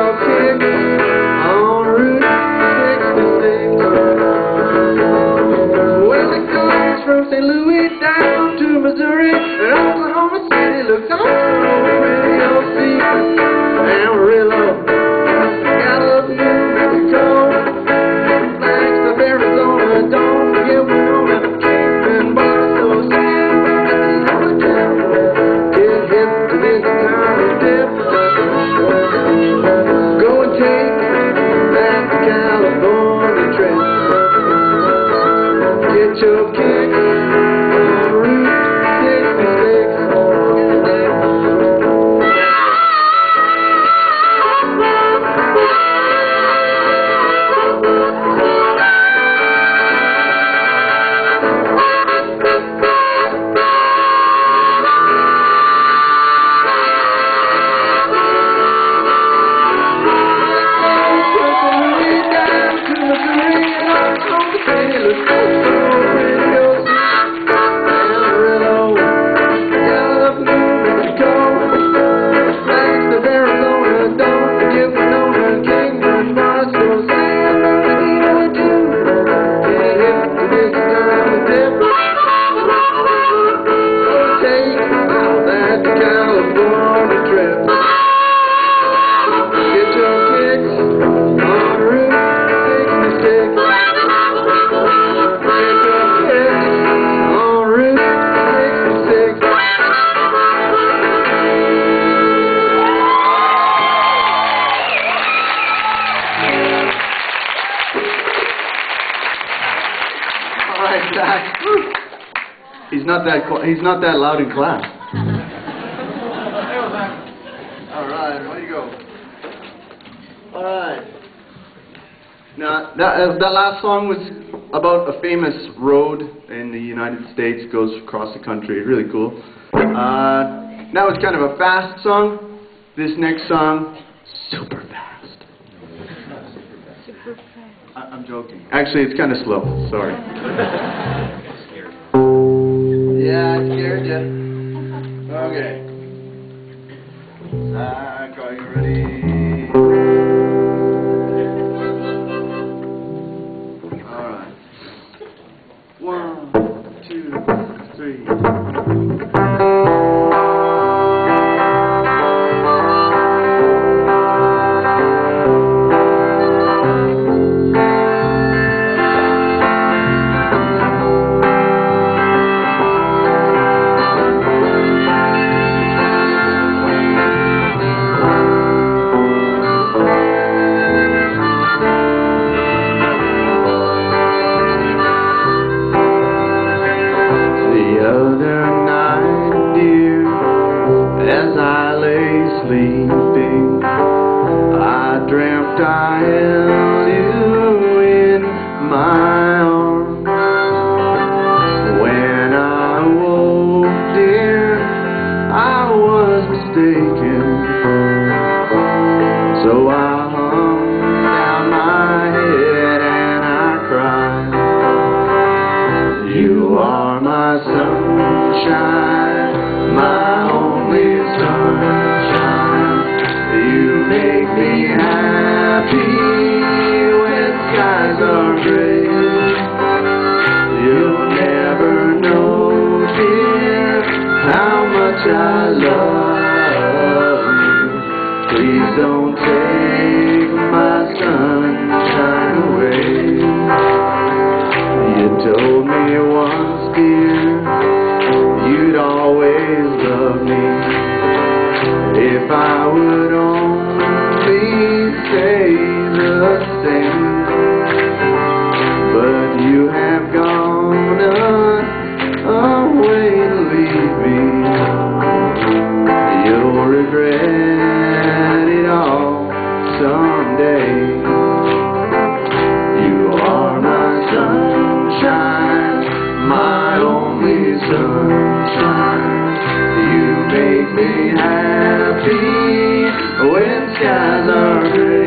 your kick on Route 66. Well, it goes from St. Louis down to Missouri, and Oklahoma City looks all pretty on sea. Amarillo, Gallup, New Mexico, Flagstaff, Arizona, don't forget Winona, Kingman, Barstow, San Francisco. Get hip to this kind of dip. Go and take that California trip. Get your kick on Route 66. He's not that loud in class. All right, where do you go? All right. Now that last song was about a famous road in the United States, goes across the country. Really cool. Now it's kind of a fast song. This next song, super fast. Super fast. I'm joking. Actually, it's kind of slow. Sorry. Yeah, I scared you. Okay. Are you ready? Alright. 1, 2, 3. I held you in my arms. When I woke, dear, I was mistaken. So I hung down my head and I cried. You are my sunshine, my only sunshine. You make me happy when skies are gray. You'll never know, dear, how much I love you. Please don't take my sunshine away. You told me once, dear, you'd always love me. If I would only say the same, but you have gone away to leave me. You'll regret it all someday. You are my sunshine, my only sunshine. You make me happy when skies are gray.